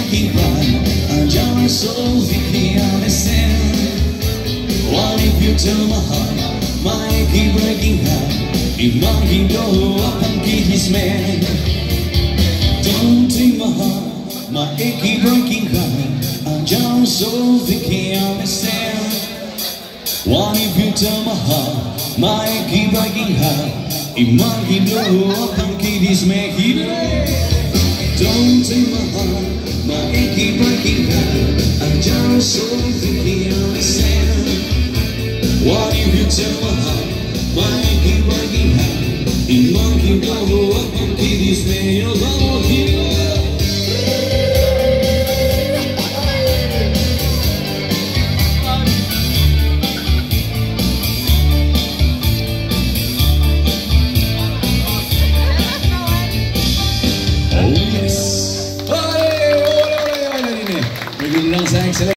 breaking heart, I'm just so thinking I understand. What if you tell my heart, my keep breaking heart, it might keep go up and keep his man. Don't take my heart, my achy breaking heart, I'm just so thinking I understand. What if you tell my heart, my achy breaking heart, it might keep go up and keep his man. Don't take my heart, my achy breaking heart, I'm just so thinking I understand. What if you tell my heart, my achy breaking heart, it might keep go up and keep his man. Your love will heal. Oh yes! Ay, ole, ole, ole, ole, ole. May bilang sa excellent.